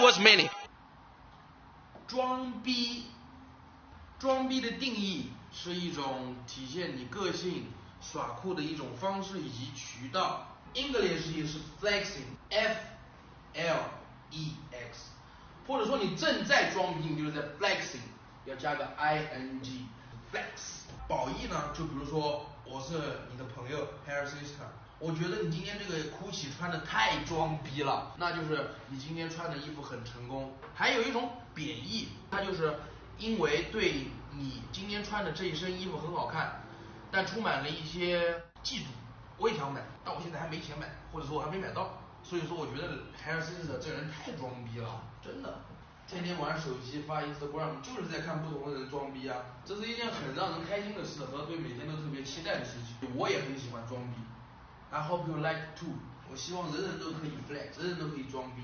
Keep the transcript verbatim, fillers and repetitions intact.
was meaning。 装逼，装逼的定义是一种体现你个性、耍酷的一种方式以及渠道。English 也是 flexing，F L E X， 或者说你正在装逼，你就是在 flexing， 要加个 I N G，flex。褒义呢，就比如说我是你的朋友 hair sister， 我觉得你今天这个 Gucci 穿的太装逼了，那就是你今天穿的衣服很成功。还有一种贬义，它就是因为对你今天穿的这一身衣服很好看，但充满了一些嫉妒。我也想买，但我现在还没钱买，或者说我还没买到，所以说我觉得 hair sister 这人太装逼了，真的。天天玩手机发 Instagram 就是在看不同的人装逼啊，这是一件很让人开心的事和对每天都特别期待的事情。我也很喜欢装逼。I hope you like too。我希望人人都可以 flex， 人人都可以装逼。